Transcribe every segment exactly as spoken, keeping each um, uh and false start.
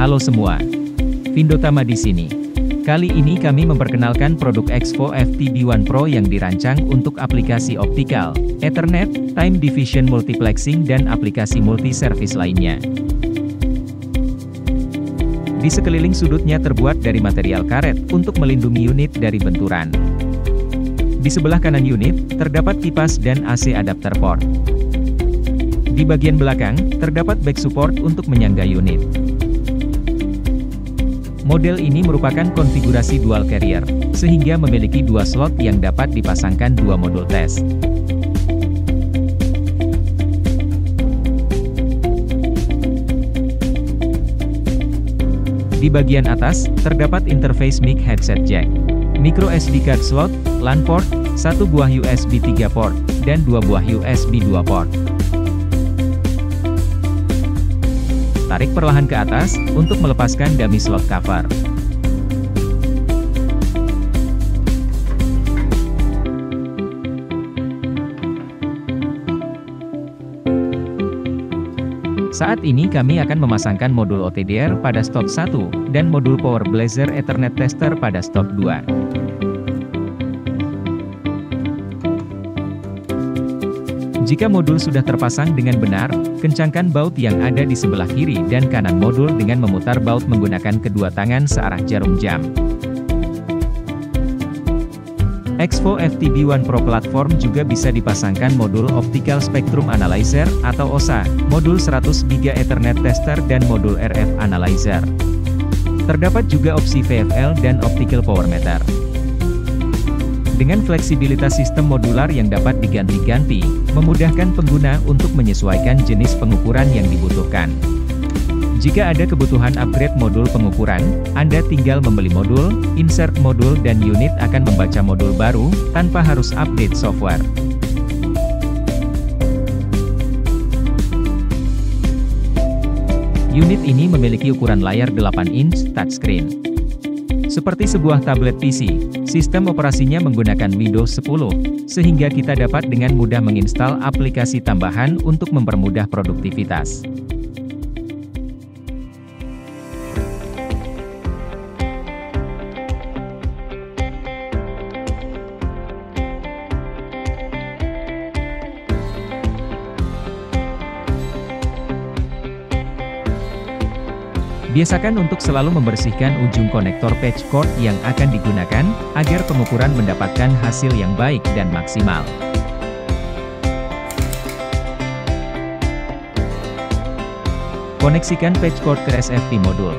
Halo semua, Vindotama di sini. Kali ini kami memperkenalkan produk Exvo F T B One Pro yang dirancang untuk aplikasi optikal, Ethernet, time division multiplexing dan aplikasi multi-service lainnya. Di sekeliling sudutnya terbuat dari material karet untuk melindungi unit dari benturan. Di sebelah kanan unit, terdapat kipas dan A C adapter port. Di bagian belakang, terdapat back support untuk menyangga unit. Model ini merupakan konfigurasi dual carrier, sehingga memiliki dua slot yang dapat dipasangkan dua modul tes. Di bagian atas, terdapat interface mic headset jack, micro S D card slot, LAN port, satu buah U S B tiga port, dan dua buah U S B dua port. Tarik perlahan ke atas, untuk melepaskan dummy slot cover. Saat ini kami akan memasangkan modul O T D R pada stop satu, dan modul Power Blazer Ethernet Tester pada stop dua. Jika modul sudah terpasang dengan benar, kencangkan baut yang ada di sebelah kiri dan kanan modul dengan memutar baut menggunakan kedua tangan searah jarum jam. Exvo F T B One Pro platform juga bisa dipasangkan modul Optical Spectrum Analyzer atau O S A, modul seratus giga Ethernet Tester dan modul R F Analyzer. Terdapat juga opsi V F L dan Optical Power Meter. Dengan fleksibilitas sistem modular yang dapat diganti-ganti, memudahkan pengguna untuk menyesuaikan jenis pengukuran yang dibutuhkan. Jika ada kebutuhan upgrade modul pengukuran, Anda tinggal membeli modul, insert modul dan unit akan membaca modul baru, tanpa harus update software. Unit ini memiliki ukuran layar delapan inch touchscreen. Seperti sebuah tablet P C, sistem operasinya menggunakan Windows sepuluh, sehingga kita dapat dengan mudah menginstal aplikasi tambahan untuk mempermudah produktivitas. Biasakan untuk selalu membersihkan ujung konektor patch cord yang akan digunakan, agar pengukuran mendapatkan hasil yang baik dan maksimal. Koneksikan patch cord ke S F P modul.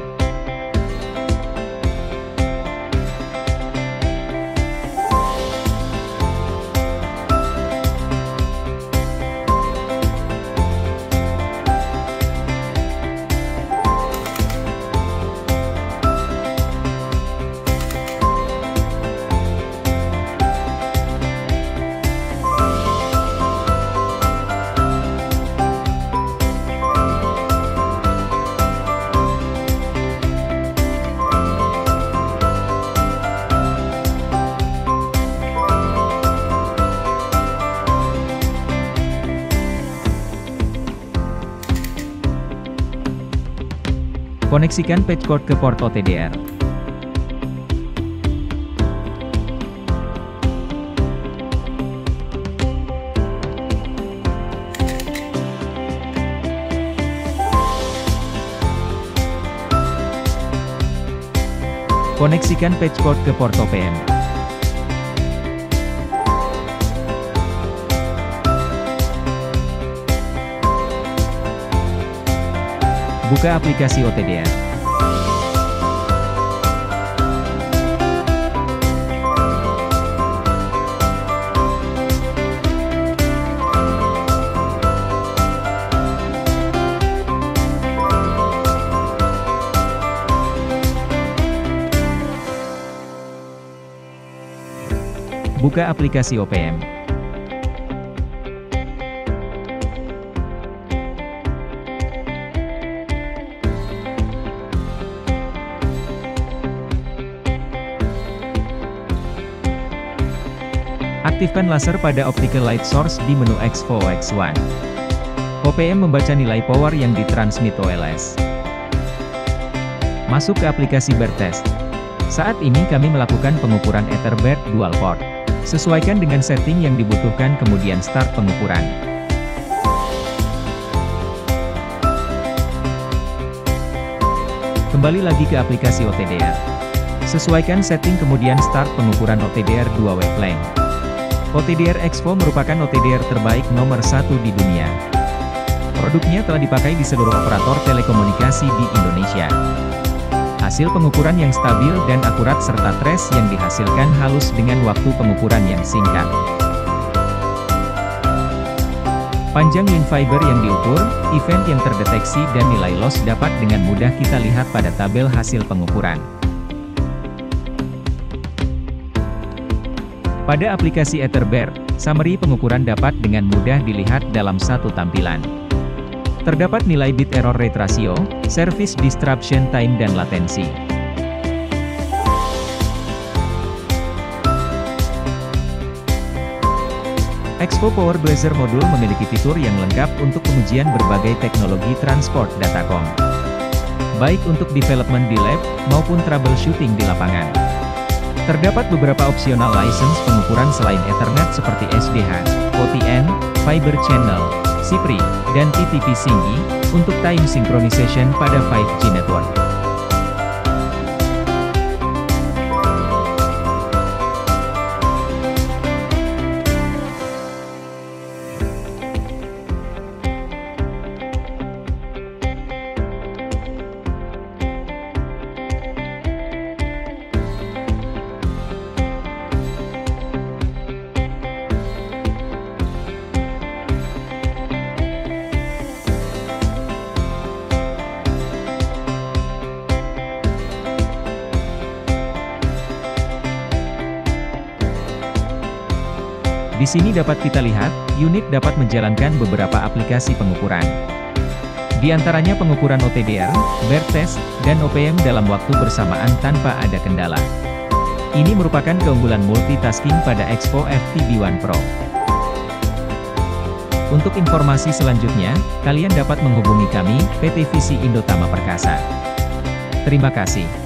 Koneksikan patch cord ke port O T D R. Koneksikan patch cord ke port O P M. Buka aplikasi O T D R. Buka aplikasi O P M. Aktifkan laser pada optical light source di menu Exvo X one. O P M membaca nilai power yang ditransmit O L S. Masuk ke aplikasi Bertest. Saat ini kami melakukan pengukuran Etherbeard Dual Port. Sesuaikan dengan setting yang dibutuhkan kemudian start pengukuran. Kembali lagi ke aplikasi O T D R. Sesuaikan setting kemudian start pengukuran O T D R dua wavelength. O T D R Expo merupakan O T D R terbaik nomor satu di dunia. Produknya telah dipakai di seluruh operator telekomunikasi di Indonesia. Hasil pengukuran yang stabil dan akurat serta trace yang dihasilkan halus dengan waktu pengukuran yang singkat. Panjang link fiber yang diukur, event yang terdeteksi dan nilai loss dapat dengan mudah kita lihat pada tabel hasil pengukuran. Pada aplikasi Etherbeard, summary pengukuran dapat dengan mudah dilihat dalam satu tampilan. Terdapat nilai bit error rate ratio, service disruption time dan latensi. Expo Power Blazer Modul memiliki fitur yang lengkap untuk pengujian berbagai teknologi transport datacom. Baik untuk development di lab, maupun troubleshooting di lapangan. Terdapat beberapa opsional license pengukuran selain Ethernet seperti S D H, O T N, Fiber Channel, C P R I, dan T T P Singhi, untuk time synchronization pada lima G network. Di sini dapat kita lihat, unit dapat menjalankan beberapa aplikasi pengukuran. Di antaranya pengukuran O T D R, Bertest, dan O P M dalam waktu bersamaan tanpa ada kendala. Ini merupakan keunggulan multitasking pada Expo F T B One Pro. Untuk informasi selanjutnya, kalian dapat menghubungi kami, P T Visi Indotama Perkasa. Terima kasih.